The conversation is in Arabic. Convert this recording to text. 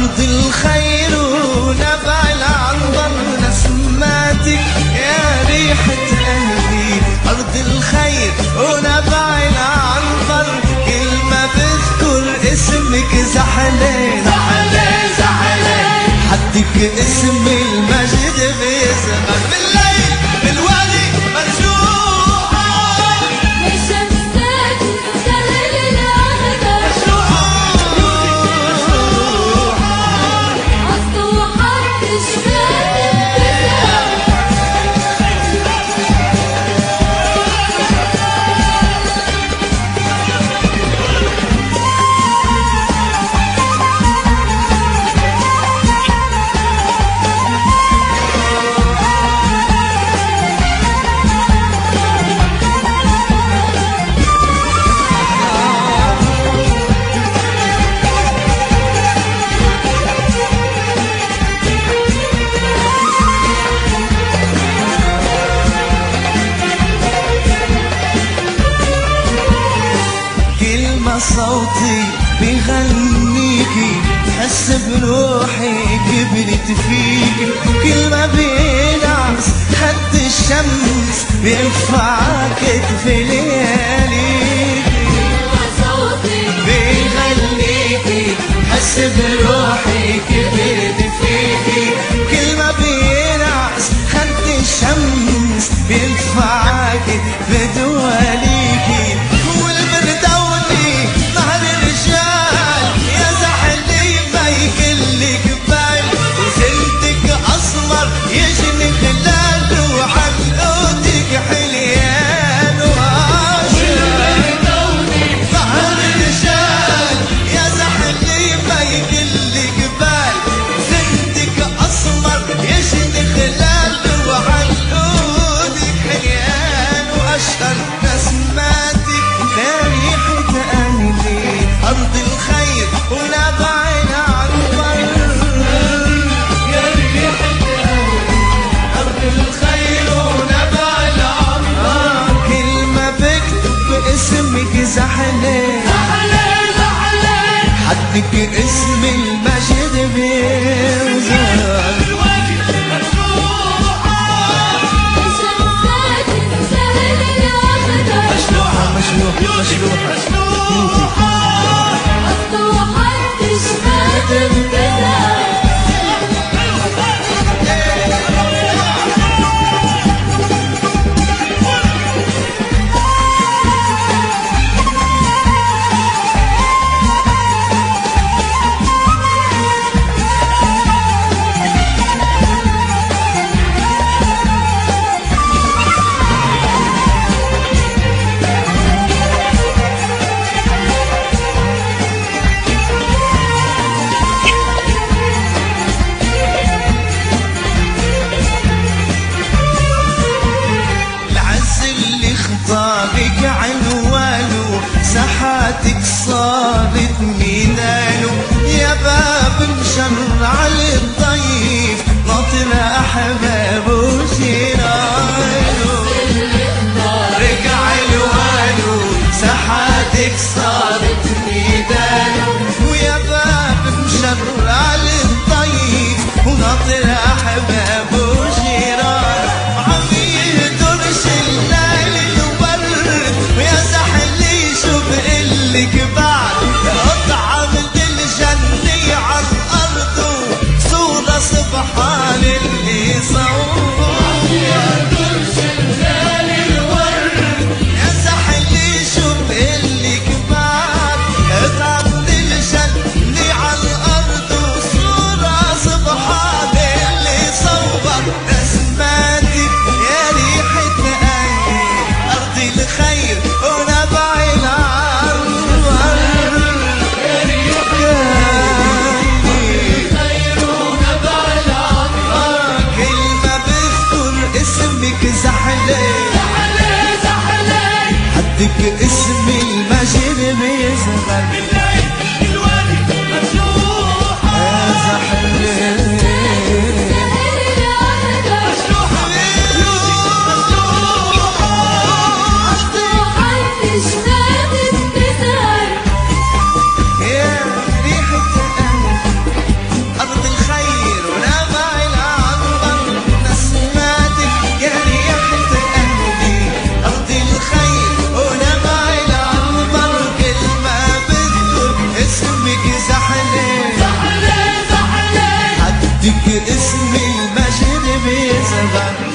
أرض الخير ونبع العنبر نسماتك يا ريحة قلبي. أرض الخير ونبع العنبر كل ما بذكر اسمك زحلان زحلان زحلان. حدك اسم المجد بيظهر بالليل بالوادي مرجوعة بشمسات السهل الأخضر عالطوحات تشبه صوتي بغنيكي حس بروحي كبرت فيكي. كل ما بينعس خد الشمس بيرفع كتف لياليكي. صوتي بغنيكي حس بروحي كبرت فيكي. كل ما بينعس خد الشمس بيرفع كتف دواليكي. يجني خلاله وعلقوتك حليان وعاشق ظهر الرجال يا زحلي ما يقل جبال. زندك اسمر يجني خلاله وعلقوتك حليان واشهر نسماتك ريحة قلبي. ارض الخير ونبع العنبر اسمك زحلان زحلان زحلان. حدك اسم المجد بيظهر بشمسات السهل الأخضر مشلوحة مشلوحة عالطوحات تشبه البزار. طابق عنوانه ساحاتك صارت ميدانه. يا باب مشرع للضيف ناطر احبابه جيرانه. طابق عنوانه ساحاتك صارت ميدانه. ويا باب مشرع للضيف وناطر احبابه جيرانه. لك بعد اطعم الجنة عالارض صورة سبحان اللي صور. يا سحلي شوف لك بعد اطعم الجنة عالارض صورة سبحان اللي صور. نسماتك يا ريحة قلبي. ارض الخير ونبع زحلان زحلان حدك اسم المجد بيظهر بالليل بالوادي مفتوحة يا زحلان يمكن اسم المجد بيصغر